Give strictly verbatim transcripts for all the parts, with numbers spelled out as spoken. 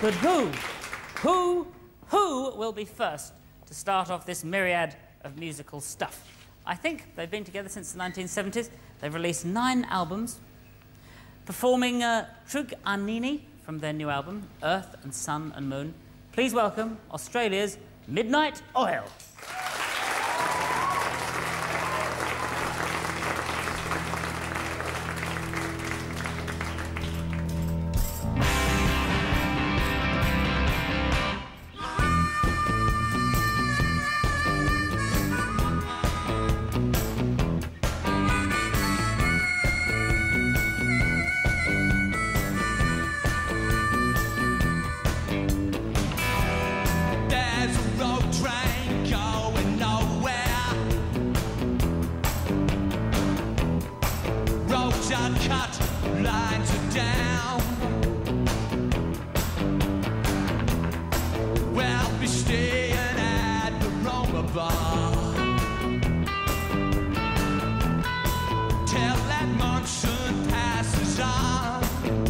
But who, who, who will be first to start off this myriad of musical stuff? I think they've been together since the nineteen seventies. They've released nine albums, performing uh, Trug Arnini from their new album, Earth and Sun and Moon. Please welcome Australia's Midnight Oil. Cut, lines are down. We'll be staying at the Roma bar till that monsoon passes on.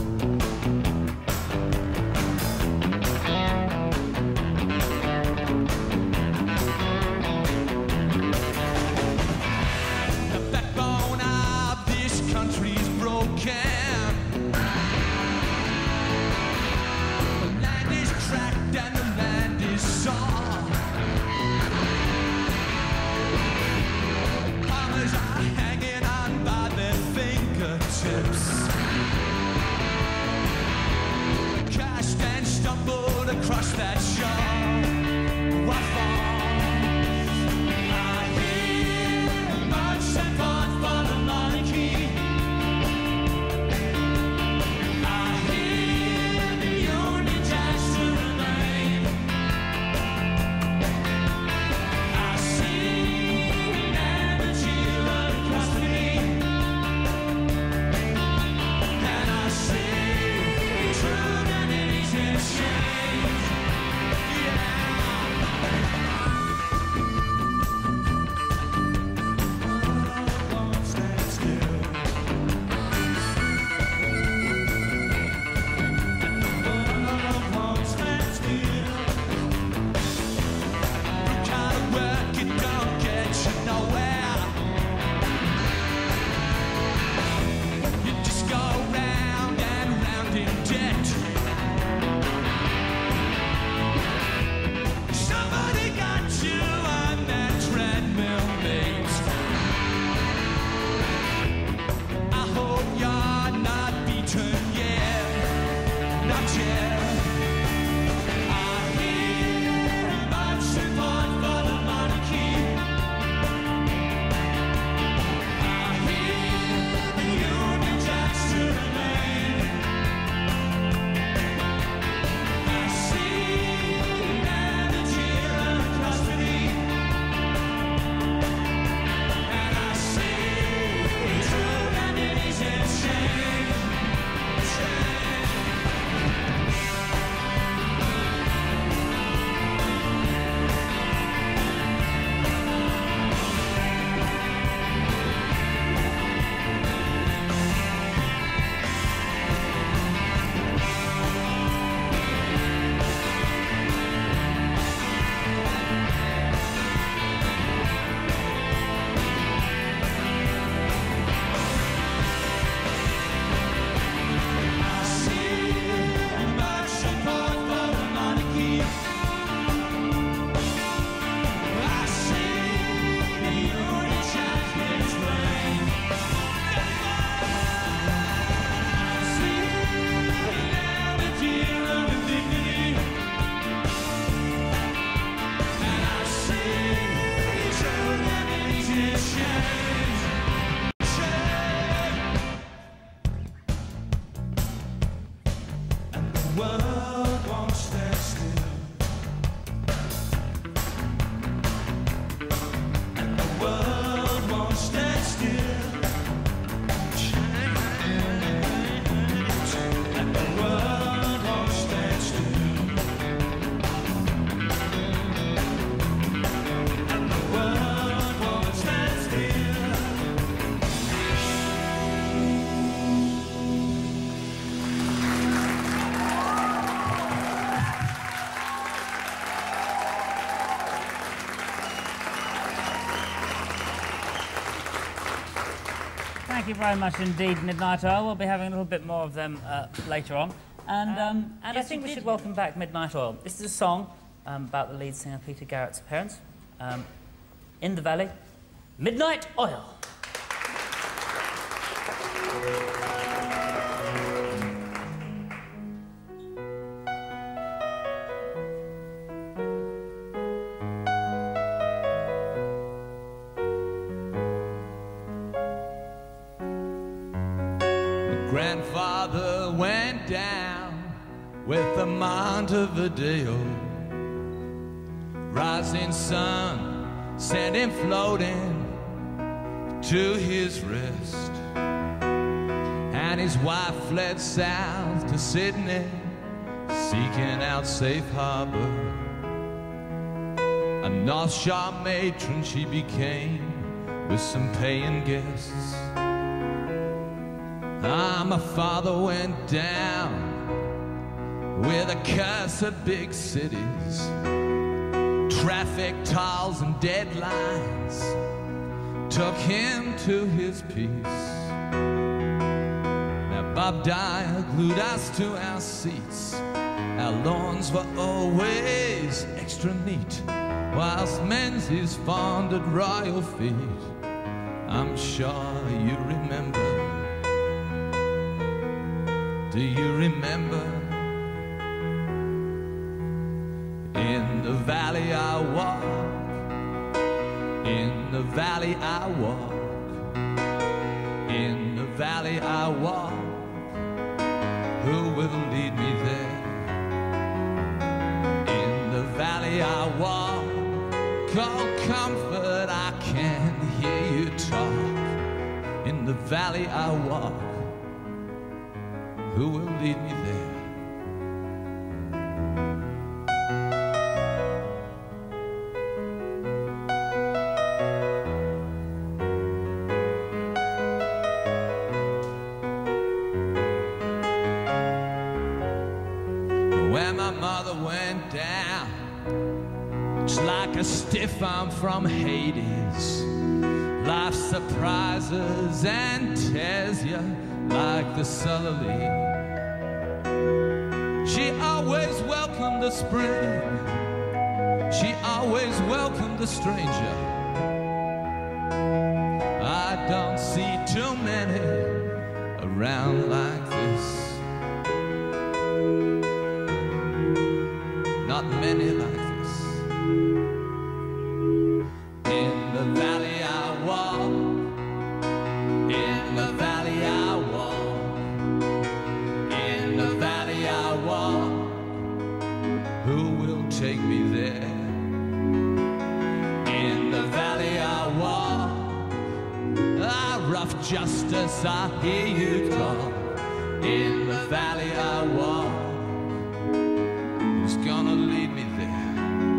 The backbone of this country's broken. The land is cracked and the land is sore. Farmers are hanging on by their fingertips, cast and stumbled across that shore. What for? I hear much support for the monarchy. very much indeed, Midnight Oil. We'll be having a little bit more of them uh, later on. And, um, and yes, I think we should welcome back Midnight Oil. This is a song um, about the lead singer Peter Garrett's parents. Um, in the Valley, Midnight Oil. Grandfather went down with the Montevideo. Rising sun sent him floating to his rest, and his wife fled south to Sydney, seeking out safe harbor. A North Shore matron she became, with some paying guests. Ah, my father went down with a curse of big cities, traffic tolls and deadlines took him to his peace. Now Bob Dyer glued us to our seats, our lawns were always extra neat, whilst Menzies fondled royal feet. I'm sure you remember. Do you remember? In the valley I walk, in the valley I walk, in the valley I walk, who will lead me there? In the valley I walk, call comfort, I can hear you talk. In the valley I walk, who will lead me there? Where my mother went down, it's like a stiff arm from Hades. Life surprises and tears you like the Sully. She always welcomed the spring, she always welcomed the stranger. I don't see too many around like this, not many like this. In the valley I walk, in the valley I walk, in the valley I walk, who will take me there? In the valley I walk, ah, rough justice, I hear you talk. In the valley I walk, who's gonna lead me there?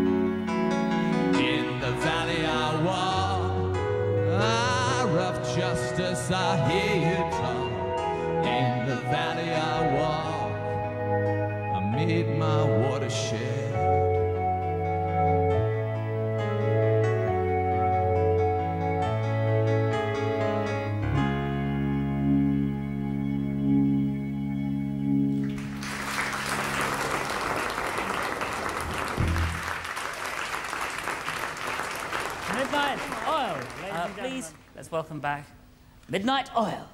In the valley I walk, ah, rough justice, I hear you talk. In the valley I walk, I made my watershed. Midnight Oil. Uh, please, let's welcome back Midnight Oil.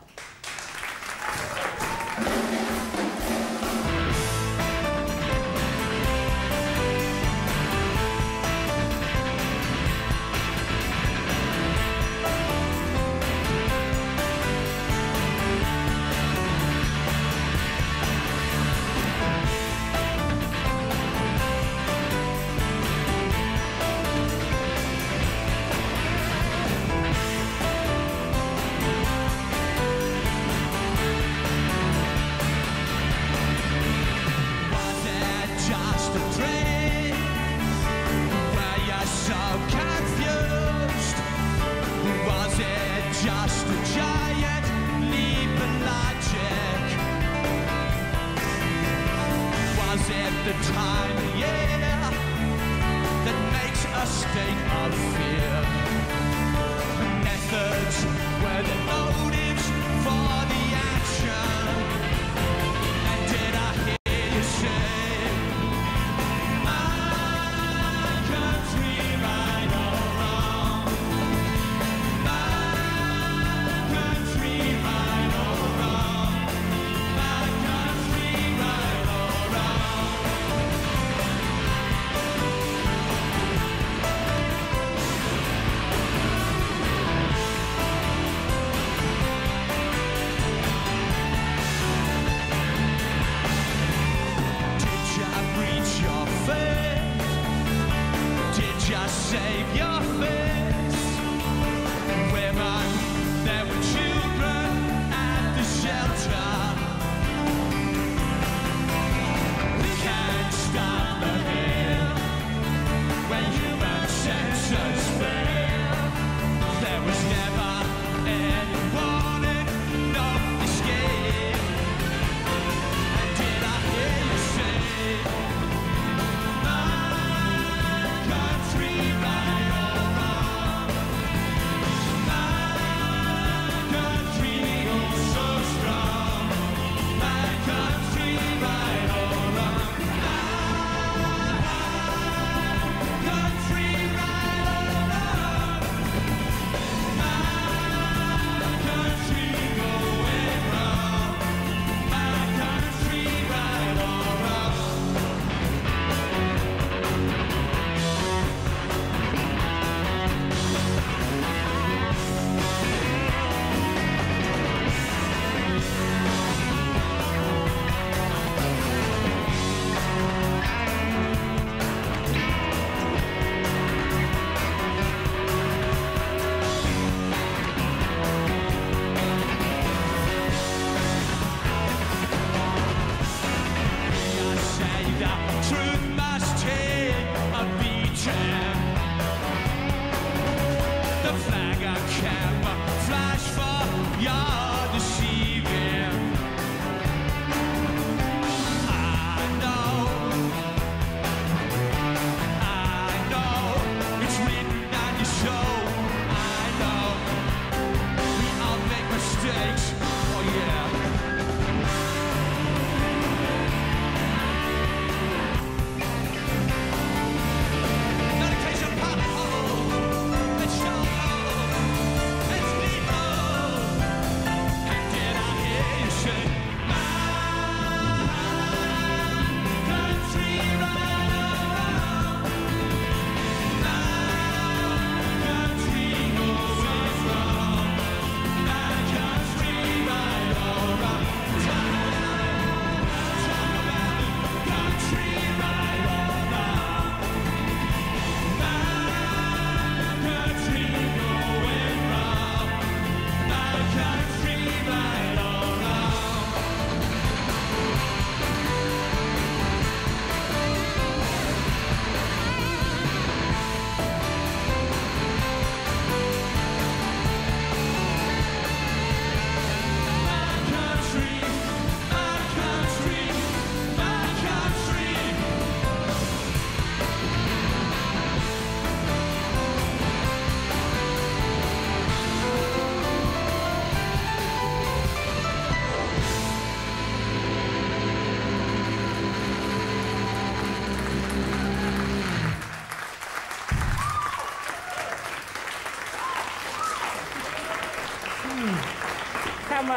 The time of year that makes a state of fear. Methods where the motives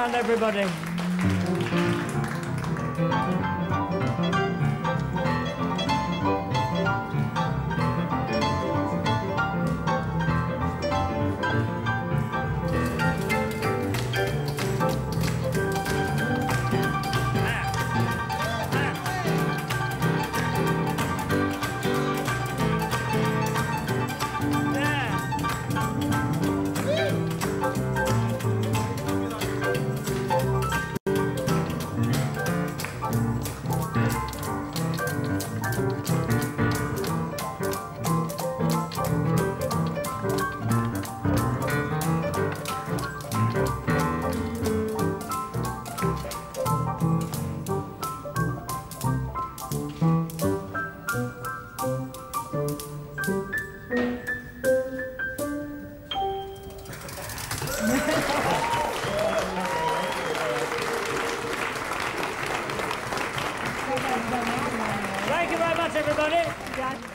round, everybody. Thank you very much, everybody.